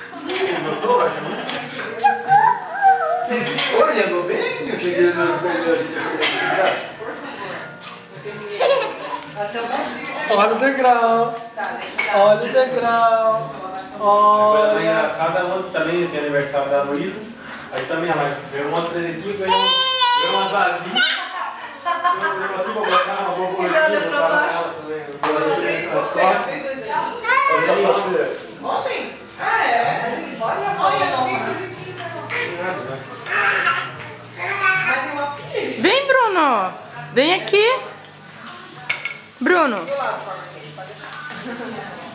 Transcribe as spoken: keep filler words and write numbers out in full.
Gostou, acho, né? Olha, andou bem? Eu cheguei no Olha o degrau. Olha o degrau. Olha. Foi engraçada ontem também, tinha aniversário da Luísa. Aí também ela ganhou umas presentinhas, ganhou umas vasinhas. Eu assim, vou colocar uma borboletinha, vou colocar ela também. Ontem? Ah, é? Olha, olha, não tem presentinho. Mas tem uma filha. Vem, Bruno. Vem aqui. Bruno. Do lado, pode deixar.